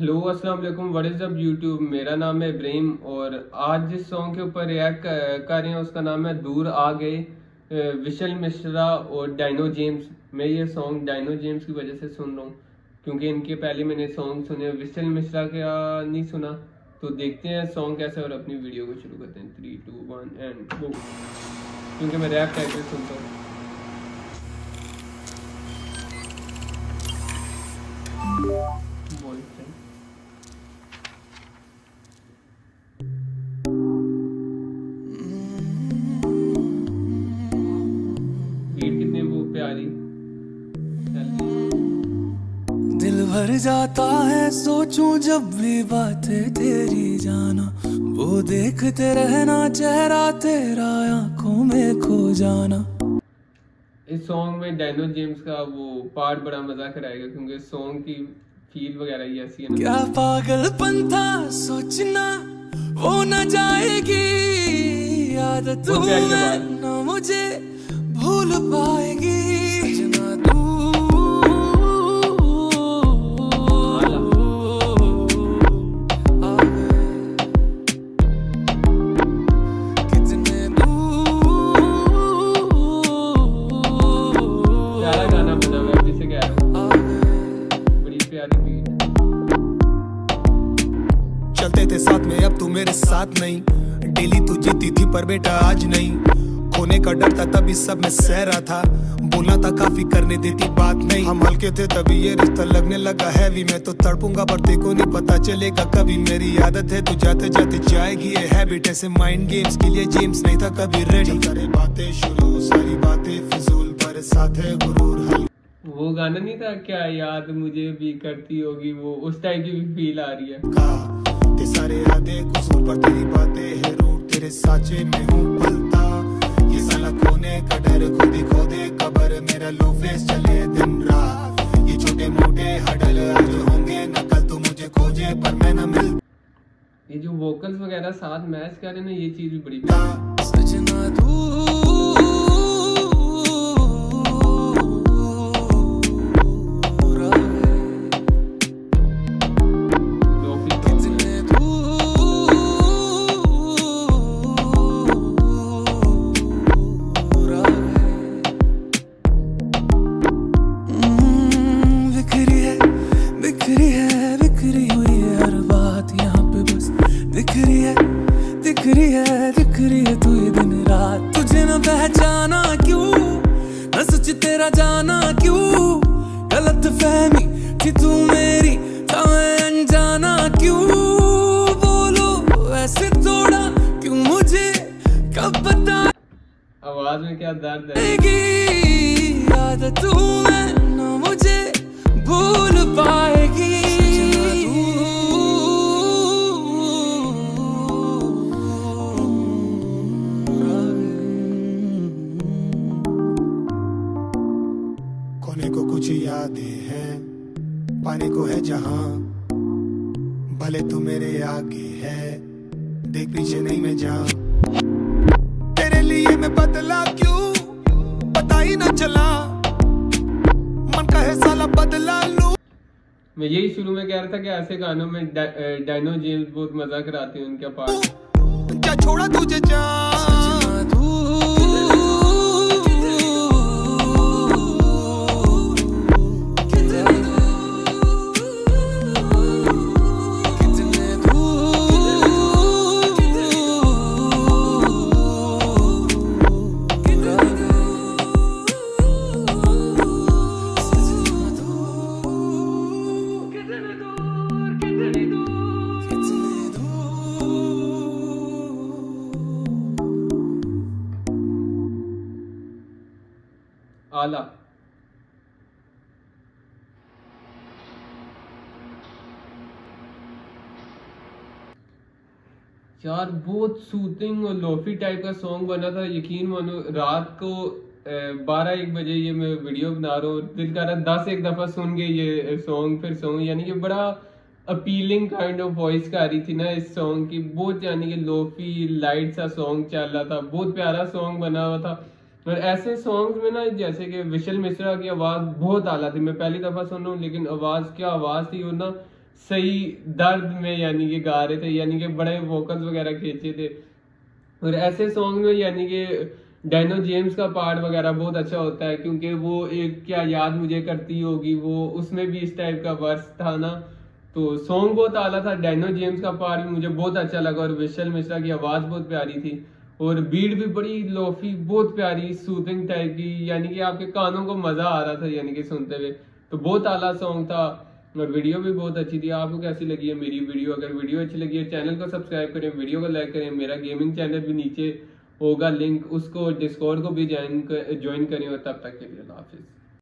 Hello अस्सलाम वालेकुम, what is up YouTube. मेरा नाम है इब्राहिम और आज जिस सॉन्ग के ऊपर रिएक्ट कर रहे हैं उसका नाम है दूर आ गए। विशल मिश्रा और डायनो जेम्स। मैं ये सॉन्ग डायनो जेम्स की वजह से सुन रहा हूँ क्योंकि इनके पहले मैंने सॉन्ग सुने, विशल मिश्रा का नहीं सुना। तो देखते हैं सॉन्ग कैसा है और अपनी वीडियो को शुरू करते हैं। 3, 2, 1 एंड गो। क्योंकि मैं रैप टाइप से सुनता हूँ। कितनी वो प्यारी, दिल भर जाता है सोचूं जब भी बातें तेरी जाना, वो देखते रहना चेहरा तेरा आंखों में खो जाना। इस सॉन्ग में डायनो जेम्स का वो पार्ट बड़ा मजा कराएगा क्योंकि सॉन्ग की फील वगैरह ही ऐसी है ना। क्या पागलपन था सोचना वो न जाएगी, याद तू न मुझे भूल पाएगी। सजना तू कितने प्यारा गाना बना हुआ है, जिसे कह रहा हूँ बड़ी प्यारी बीट। चलते थे साथ में अब तू मेरे साथ नहीं, डेली तू जीती थी पर बेटा आज नहीं। खोने का डर था तभी सब में सह रहा था, बोलना था काफी करने देती बात नहीं। हम हल्के थे तभी ये रिश्ता लगने लगा हैवी, मैं तो तड़पूंगा पर तेरे को नहीं पता चलेगा कभी। मेरी आदत है तू जाते जाते जाएगी ये हैबिट, ऐसे माइंड गेम्स के लिए जेम्स नहीं था कभी रेडी। करे बातें शुरू सारी बातें फिजूल पर साथ है गुरूर। वो गाना नहीं था क्या याद मुझे भी करती होगी, वो उस टाइप की भी फील आ रही है। ते सारे आधे कसूर पर तेरी बातें है रूट, तेरे साचे में हूँ पलता। ये साला खोने का डर खुद ही खो दे कबर, मेरा लो फेस चले दिन रात। ये छोटे मोटे हडल आज होंगे न कल, तू मुझे खोजे पर मैं न मिल। ये जो वोकल्स वगैरह साथ मैच कर रहे हैं ना, ये चीज भी बड़ी सजना तू दिख रही है तू ये दिन रात। तुझे न पहचाना क्यों, न सच तेरा जाना क्यों, गलत फहमी थी तू मेरी था मैं अनजाना क्यों। बोलो ऐसे थोड़ा क्यों मुझे कब बता, आवाज में क्या दर्द है। याद तू मैं न मुझे भूल पाएगी। खोने को कुछ यादें हैं, पाने को है जहां, भले तू मेरे आगे है देख पीछे नहीं मैं जा। तेरे लिए मैं बदला क्यों पता ही ना चला, मन का है साला बदला लूं। मैं यही शुरू में कह रहा था कि ऐसे गानों में डायनो जेम्स बहुत मजा कराते हैं उनका पार्ट। क्या छोड़ा तुझे जा आला। यार बहुत सूथिंग और लोफी टाइप का सॉन्ग बना था। यकीन मानो रात को 12-1 बजे ये मैं वीडियो बना रहा हूँ, दिल कर रहा 10-1 दफा सुन के ये सॉन्ग फिर सॉन्ग, यानी कि बड़ा अपीलिंग काइंड ऑफ वॉइस आ रही थी ना इस सॉन्ग की। बहुत यानी कि लोफी लाइट सा सॉन्ग चल रहा था, बहुत प्यारा सॉन्ग बना हुआ था। और ऐसे सॉन्ग्स में ना जैसे कि विशल मिश्रा की आवाज़ बहुत आला थी। मैं पहली दफ़ा सुन रहा हूँ लेकिन आवाज़ क्या आवाज़ थी। और ना सही दर्द में यानी कि गा रहे थे, यानी कि बड़े वोकल्स वगैरह खींचे थे। और ऐसे सॉन्ग में यानी कि डैनो जेम्स का पार्ट वगैरह बहुत अच्छा होता है, क्योंकि वो एक क्या याद मुझे करती होगी, वो उसमें भी इस टाइप का वर्स था ना, तो सॉन्ग बहुत आला था। डैनो जेम्स का पार्ट भी मुझे बहुत अच्छा लगा और विशाल मिश्रा की आवाज़ बहुत प्यारी थी और बीट भी बड़ी लोफी बहुत प्यारी सूथिंग टाइप की, यानी कि आपके कानों को मज़ा आ रहा था यानी कि सुनते हुए। तो बहुत आला सॉन्ग था और वीडियो भी बहुत अच्छी थी। आपको कैसी लगी है मेरी वीडियो? अगर वीडियो अच्छी लगी है चैनल को सब्सक्राइब करें, वीडियो को लाइक करें। मेरा गेमिंग चैनल भी नीचे होगा लिंक, उसको डिस्कॉर्ड को भी ज्वाइन करें। और तब तक के लिए अल्लाह हाफिज़।